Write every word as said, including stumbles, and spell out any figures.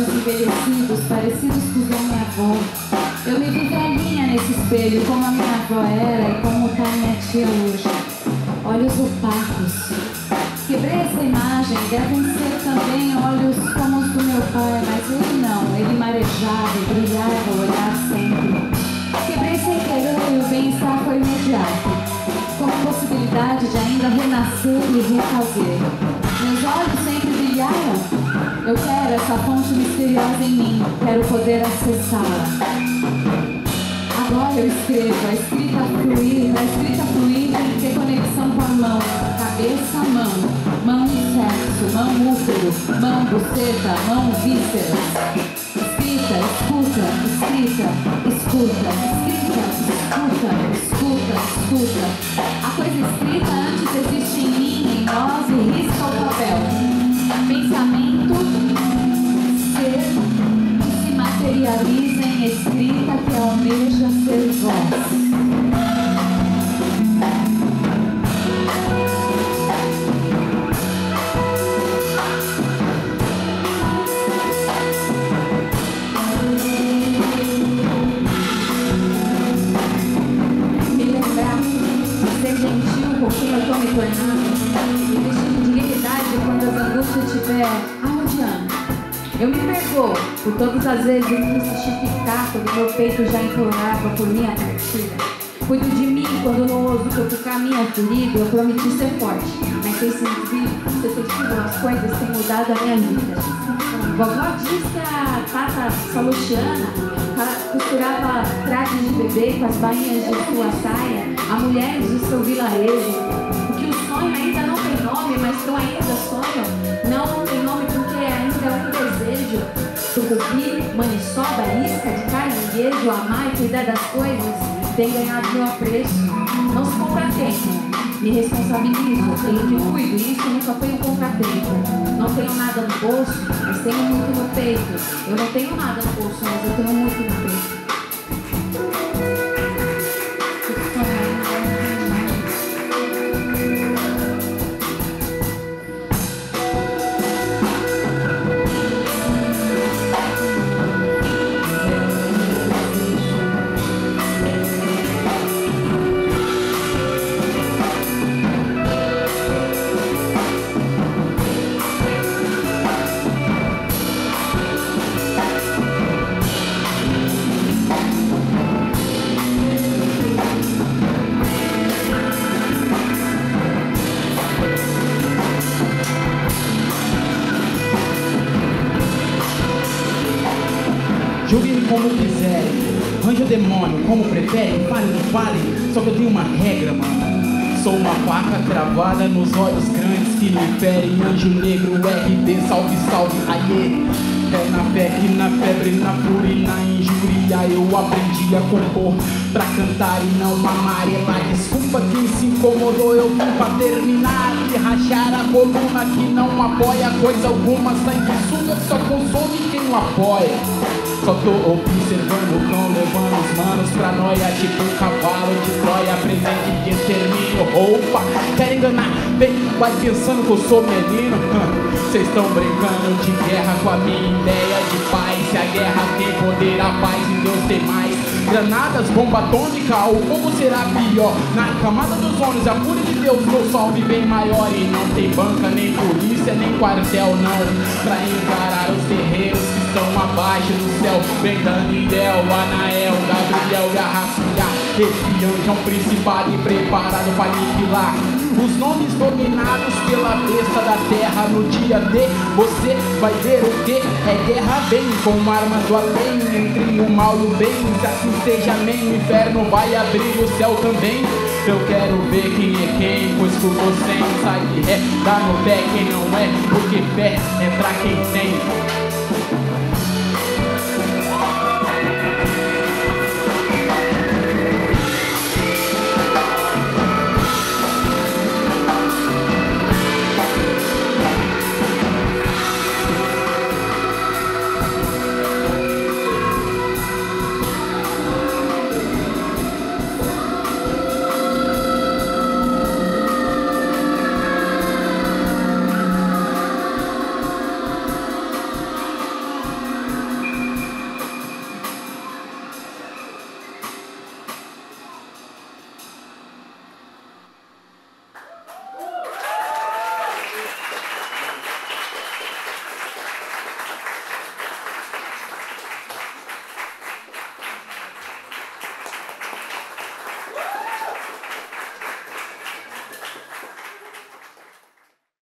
olhos envelhecidos, parecidos com os da minha avó. Eu me vi velhinha nesse espelho, como a minha avó era e como tá minha tia hoje. Olhos opacos. Quebrei essa imagem, devem ser também olhos como os do meu pai, mas ele não, ele marejava e brilhava o olhar sempre. Quebrei sem querer e o bem-estar foi imediato, com a possibilidade de ainda renascer e refazer. Meus olhos sempre brilharam. Eu quero essa fonte misteriosa em mim, quero poder acessá-la. Agora eu escrevo, a escrita fluir, a escrita fluir tem que ter conexão com a mão, cabeça, mão, mão sexo, mão útero, mão buceta, mão vísceras. Escrita, escuta, escrita, escuta, escrita, escuta, escuta, escuta. A coisa escrita antes existe em mim, em nós e risca o papel. Pensamento, ser, que se materializa em escrita que almeja ser voz. Me lembrar de ser gentil com quem eu estou me tornando e vestir de dignidade quando as angústias estiver arrodeando. Eu me perdoo por todas as vezes me justificar quando meu peito já implorava por minha partida. Cuido de mim quando não ouso cutucar minha ferida. Eu prometi ser forte, mas tem sentido as coisas têm mudado a minha vida. Vovó diz que a Tata Salustiana costurava trajes de bebê com as bainhas de sua saia a mulheres do seu vilarejo. Porque o sonho ainda não tem nome, mas que eu ainda sonho. Não, não tem nome porque ainda é um desejo. Tucupi, maniçoba, isca de caranguejo, amar e cuidar das coisas tem ganhado meu apreço. Não se compra tempo, me responsabilizo, tenho que cuido, e isso nunca foi um contratempo. Não tenho nada no bolso, mas tenho muito no peito. Eu não tenho nada no bolso, mas eu tenho muito no peito. Julguem como quiserem, arranje o demônio como preferem, falem, não falem, só que eu tenho uma regra, mano. Sou uma faca cravada nos olhos grandes que me ferem. Anjo negro, R D, salve, salve, aie. É na fé que na febre, na fúria e na injúria eu aprendi a compor pra cantar e não amarelar. Desculpa quem se incomodou, eu vim pra terminar e rachar a coluna que não apoia coisa alguma. Sanguessuga só consome quem não apoia. Só tô observando o cão levando os manos pra noia, tipo um cavalo de Troia, presente de extermínio. Opa, quer enganar? Vem, vai pensando que eu sou menino. Cês tão brincando de guerra com a minha ideia de paz. Se a guerra tem poder, a paz em Deus tem mais. Granadas, bomba atômica, o fogo será pior. Na camada dos ônibus, a fúria de Deus, meu salve bem maior. E não tem banca, nem polícia, nem quartel não, pra encarar os terreiros que estão abaixo do céu. Vem Daniel, Anael, Gabriel e a Raciá. Esse anjo é um principado e preparado pra aniquilar os nomes dominados pela besta da terra. No dia D, você vai ver o que é guerra bem, com armas do além, entre o mal e o bem. Se assim seja, amém, o inferno vai abrir o céu também. Eu quero ver quem é quem, pois por você sai de ré, dá no pé quem não é, porque fé é pra quem tem.